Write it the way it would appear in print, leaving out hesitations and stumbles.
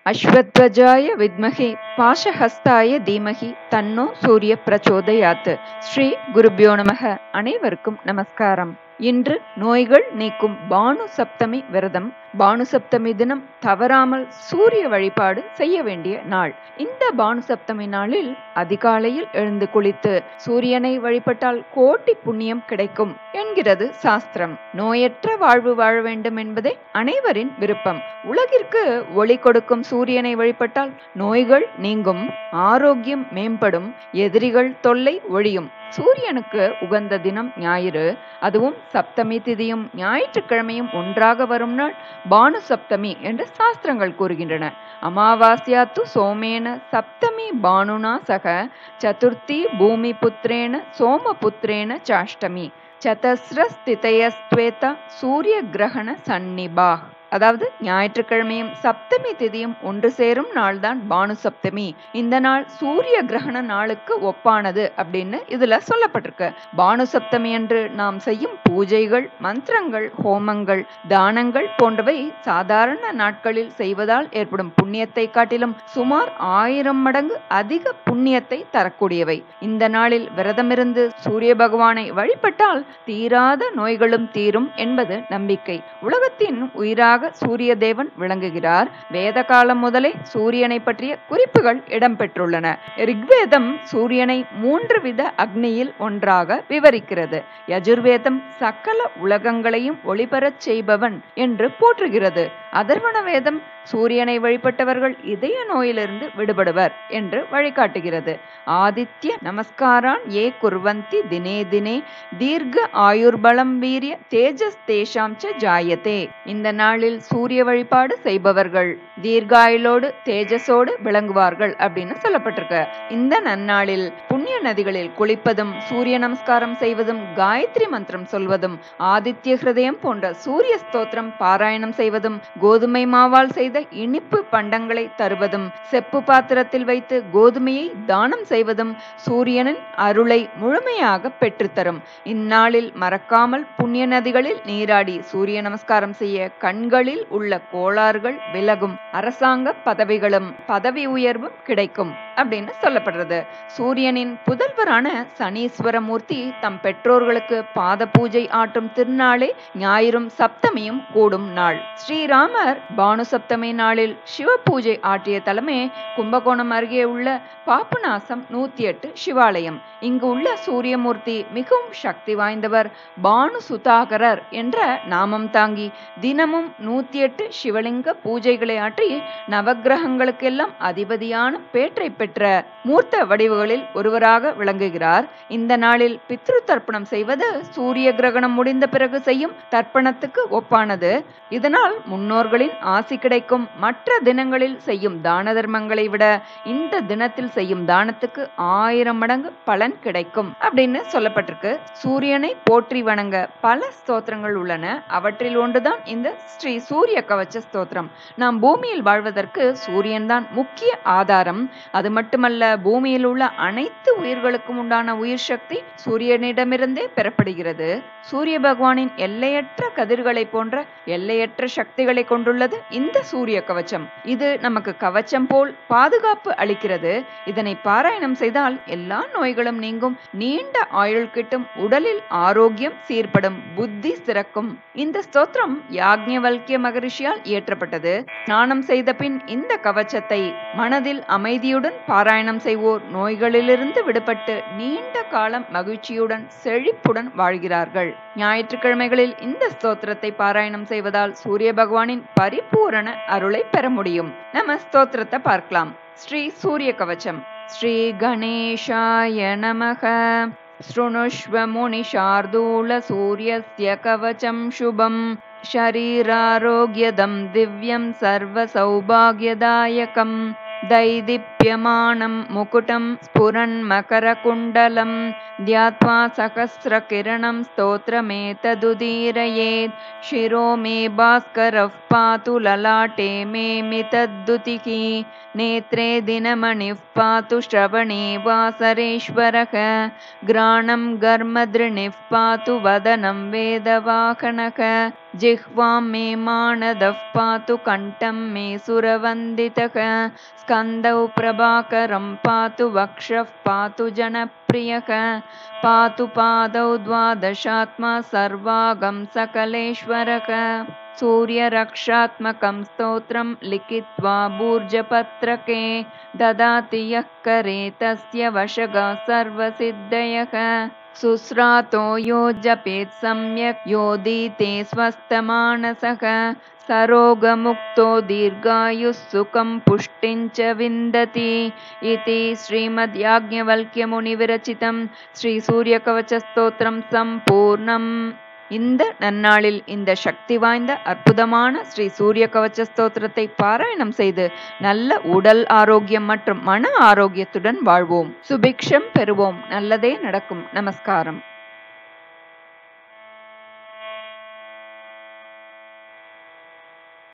அஸ்வத்வஜாய வித்மஹே பாசஹஸ்தாய தீமஹி தன்னோ சூரிய பிரச்சோதயாத். ஸ்ரீ குருப்யோ நமக. அனைவருக்கும் நமஸ்காரம். இன்று நோய்கள் நீக்கும் பானு சப்தமி விரதம். பானு சப்தமி தினம் தவறாமல் சூரிய வழிபாடு செய்ய வேண்டிய நாள். இந்த பானு சப்தமி நாளில் அதிகாலையில் எழுந்து குளித்து சூரியனை வழிபட்டால் கோட்டி புண்ணியம் கிடைக்கும் என்கிறது சாஸ்திரம். நோயற்ற வாழ்வு வாழ வேண்டும் என்பதே அனைவரின் விருப்பம். உலகிற்கு ஒளி கொடுக்கும் சூரியனை வழிபட்டால் நோய்கள் நீங்கும், ஆரோக்கியம் மேம்படும், எதிரிகள் தொல்லை ஒழியும். சூரியனுக்கு உகந்த தினம் ஞாயிறு. அதுவும் சப்தமி திதியும் ஞாயிற்றுக்கிழமையும் ஒன்றாக வரும் நாள் பானு சப்தமி என்று சாஸ்திரங்கள் கூறுகின்றன. அமாவாஸ்யாத்து சோமேன சப்தமி பானுனா சக சதுர்த்தி பூமி புத்திரேன சோம புத்திரேன சாஷ்டமி சதஸ்ரஸ்திதயஸ்த்வேதா சூரிய கிரகண சந்நிபா. அதாவது ஞாயிற்றுக்கிழமையும் சப்தமி திதியும் ஒன்று சேரும் நாள்தான் பானு சப்தமி. இந்த நாள் சூரிய கிரகண நாளுக்கு ஒப்பானது அப்படின்னு இதுல சொல்லப்பட்டிருக்கு. பானு சப்தமி என்று நாம் செய்யும் பூஜைகள், மந்திரங்கள், ஹோமங்கள், தானங்கள் போன்றவை சாதாரண நாட்களில் செய்வதால் ஏற்படும் புண்ணியத்தை காட்டிலும் சுமார் 1000 மடங்கு அதிக புண்ணியத்தை தரக்கூடியவை. இந்த நாளில் விரதமிருந்து சூரிய பகவானை வழிபட்டால் தீராத நோய்களும் தீரும் என்பது நம்பிக்கை. உலகத்தின் உயிராக சூரிய தேவன் விளங்குகிறார். வேத காலம் முதலே சூரியனை பற்றிய குறிப்புகள் இடம்பெற்றுள்ளன. ரிக்வேதம் சூரியனை 3 வித அக்னியில் ஒன்றாக விவரிக்கிறது. யஜுர்வேதம் சகல உலகங்களையும் ஒளிபரச் செய்பவன் என்று போற்றுகிறது. அதர்வண வேதம் சூரியனை வழிபட்டவர்கள் இதய நோயிலிருந்து விடுபடுவர் என்று வழிகாட்டுகிறது. ஆதித்ய நமஸ்காரான் ஏ குர்வந்தி தினே தினே தீர்க்க ஆயுர்பலம் வீரிய தேஜஸ் தேஷாம் ச ஜாயதே. இந்த நாளில் சூரிய வழிபாடு செய்பவர்கள் தீர்காயுளோடு தேஜஸோடு விளங்குவார்கள் அப்படின்னு சொல்லப்பட்டிருக்கு. இந்த நன்னாளில் புண்ணிய நதிகளில் குளிப்பதும், சூரிய நமஸ்காரம் செய்வதும், காயத்ரி மந்திரம் சொல்வதும், ஆதித்ய ஹிருதயம் போன்ற சூரிய ஸ்தோத்திரம் பாராயணம் செய்வதும், கோதுமை மாவால் செய்த இனிப்பு பண்டங்களை தருவதும், செப்பு பாத்திரத்தில் வைத்து கோதுமையை தானம் செய்வதும் சூரியனின் அருளை முழுமையாக பெற்றுத்தரும். இந்நாளில் மறக்காமல் புண்ணிய நதிகளில் நீராடி சூரிய நமஸ்காரம் செய்ய கண்களில் உள்ள கோளாறுகள் விலகும், அரசாங்க பதவிகளும் பதவி உயர்வும் கிடைக்கும் அப்படின்னு சொல்லப்படுறது. சூரியனின் புதல்வரான சனீஸ்வரமூர்த்தி தம் பெற்றோர்களுக்கு பாத பூஜை ஆற்றும் திருநாளே ஞாயிறும் சப்தமியும் கூடும் நாள். ஸ்ரீராமர் பானு சப்தமி நாளில் சிவ பூஜை ஆற்றிய தலமே கும்பகோணம் அருகே உள்ள பாபநாசம் 108 சிவாலயம். இங்கு உள்ள சூரியமூர்த்தி மிகவும் சக்தி வாய்ந்தவர். பானு சுதாகரர் என்ற நாமம் தாங்கி தினமும் 108 சிவலிங்க பூஜைகளை ஆற்றி நவக்கிரகங்களுக்கெல்லாம் அதிபதியான பேற்றை பெற்ற மூர்த்த வடிவுகளில் ஒருவராக விளங்குகிறார். இந்த நாளில் பித்ரு தர்ப்பணம் செய்வது சூரிய கிரகணம் முடிந்த பிறகு செய்யும் தர்ப்பணத்துக்கு ஒப்பானது. இதனால் முன்னோர்களின் ஆசி கிடைக்கும். மற்ற தினங்களில் செய்யும் தான தர்மங்களை விட இந்த தினத்தில் செய்யும் தானத்துக்கு 1000 மடங்கு பலன் கிடைக்கும் அப்படின்னு சொல்லப்பட்டிருக்கு. சூரியனை போற்றி வணங்க பல ஸ்தோத்திரங்கள் உள்ளன. அவற்றில் ஒன்றுதான் இந்த ஸ்ரீ சூரிய கவச்ச ஸ்தோத்திரம். நாம் பூமியில் வாழ்வதற்கு சூரியன் தான் முக்கிய ஆதாரம். அது மட்டுமல்ல, பூமியில் உள்ள அனைத்து உயிர்களுக்கும் உண்டான உயிர் சக்தி சூரியனிடமிருந்தே பெறப்படுகிறது. சூரிய பகவானின் எல்லையற்ற கதிர்களை போன்ற எல்லையற்ற சக்திகளை கொண்டுள்ளது இந்த சூரிய கவச்சம். இது நமக்கு கவச்சம் போல் பாதுகாப்பு அளிக்கிறது. இதனை பாராயணம் செய்தால் எல்லா நோய்களும் நீங்கும், நீண்ட ஆயுள் கிட்டும், உடலில் ஆரோக்கியம் சீர்படும், புத்தி சிறக்கும். இந்த ஸ்தோத்திரம் யாக்ஞவல்கிய மகரிஷியால் இயற்றப்பட்டது. ஸ்நானம் செய்த பின் இந்த கவச்சத்தை மனதில் அமைதியுடன் பாராயணம் செய்வோர் நோய்களிலிருந்து விடுபட்டு நீண்ட காலம் மகிழ்ச்சியுடன் செழிப்புடன் வாழ்கிறார்கள். ஞாயிற்றுக்கிழமைகளில் இந்த ஸ்தோத்திரத்தை பாராயணம் செய்வதால் சூரிய பகவானின் பரிபூரண அருளை பெற முடியும். நம்ம ஸ்தோத்திரத்தை பார்க்கலாம். ஸ்ரீ சூரிய கவச்சம். ஸ்ரீ கணேஷாய நமக. ஸ்ருணுஷ்வ முனி சார்தூல சூரியஸ்ய கவச்சம் சுபம் ஷரீராரோக்யதம் திவ்யம் சர்வ சௌபாக்யதாயகம் தைதிப் दीप्यमानं मुकुटं स्फुरन्मकरकुण्डलं ध्यात्वा सहस्रकिरणं स्तोत्रमेतदुदीरयेत्। शिरो मे भास्करः पातु ललाटे मे मितद्दुतिः नेत्रे दिनमणिः पातु श्रवणे वासरेश्वरः घ्राणं गर्मदृणिः पातु वदनं वेदवाहनः जिह्वां मे मानदः पातु कण्ठं मे सुरवन्दितः स्कन्दौ प्रभाकरं पातु वक्षः पातु जनप्रियः पातु पादौ द्वादशात्मा सर्वागं सकलेश्वरः सूर्यरक्षात्मकं स्तोत्रं लिखित्वा भूर्जपत्रके ददाति यः करे तस्य वशगः सर्वसिद्धयः सुस्रातो यो जपेत् सम्यक् योदीते स्वस्थमानसः सरोगमुक्तो दीर्घायुः सुखं पुष्टिं च विन्दति इति श्रीमद्याज्ञवल्क्यमुनिविरचितं श्रीसूर्यकवचस्तोत्रं சம்பூர்ணம். இந்த நன்னாளில் இந்த சக்தி வாய்ந்த அற்புதமான ஸ்ரீ சூரிய கவச்ச ஸ்தோத்திரத்தை பாராயணம் செய்து நல்ல உடல் ஆரோக்கியம் மற்றும் மன ஆரோக்கியத்துடன் வாழ்வோம். சுபிக்ஷம் பெறுவோம். நல்லதே நடக்கும். நமஸ்காரம்.